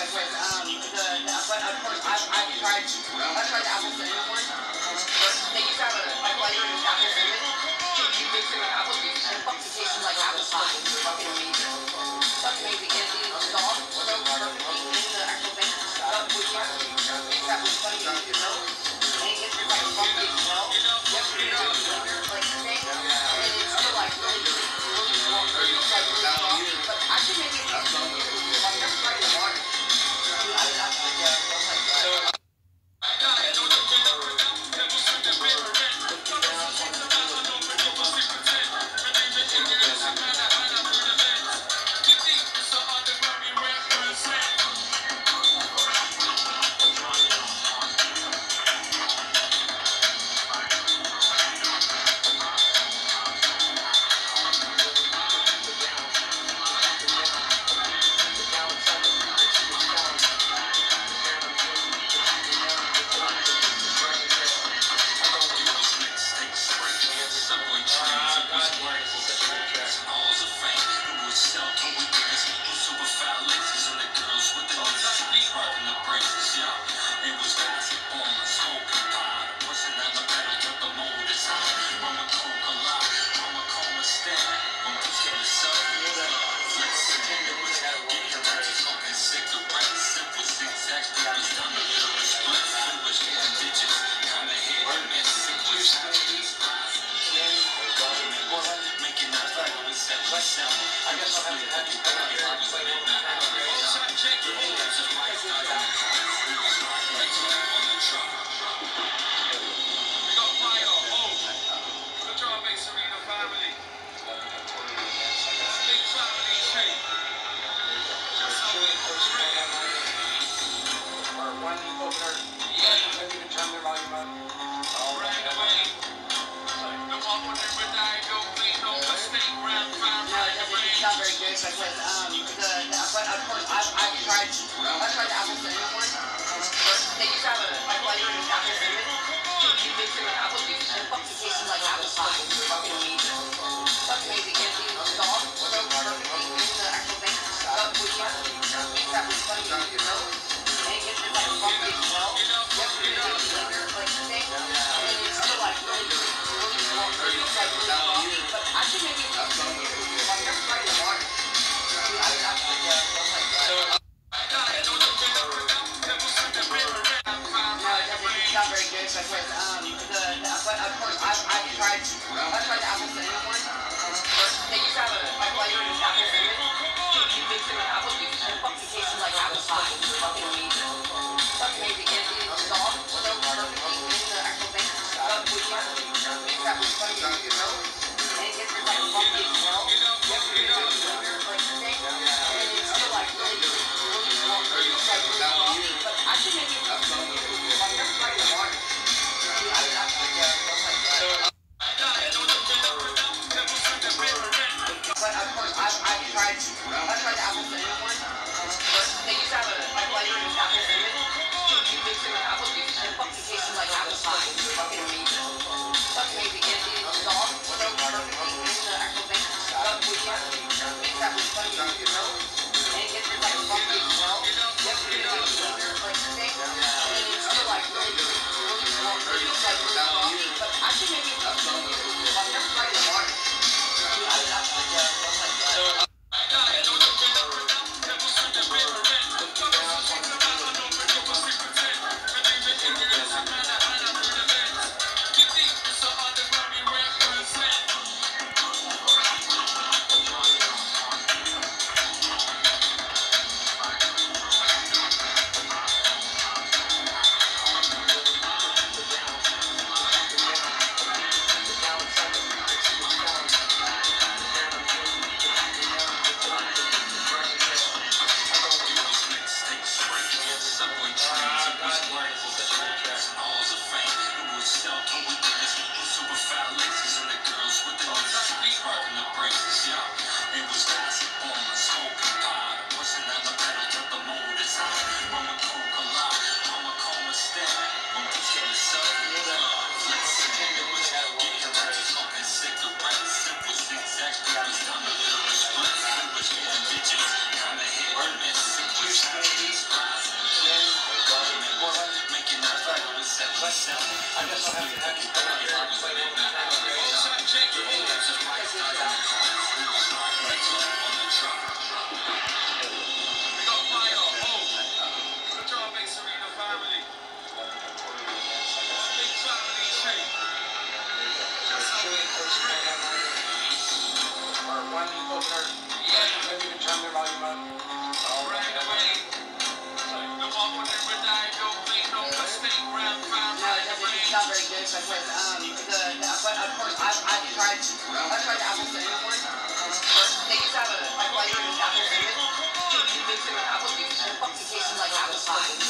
with but of course I've tried the apple cinnamon one. They used to have a flavor in apple cinnamon. You mix it with apple juice and it fucking tastes like apple pie. It's fucking amazing. It's fucking amazing. And the sauce so perfectly in the actual thing. But when you have to mix that with funny milk, and it gets like a funky smell. You have to do it on the blender like thing, and it's still like really warm, really soft. But actually maybe it's I've never tried the water. Not very good because of course I tried the apple cinnamon one. They used to have a flavor in apple cinnamon. You mix it with apple juice and it fucking tastes like apple pie.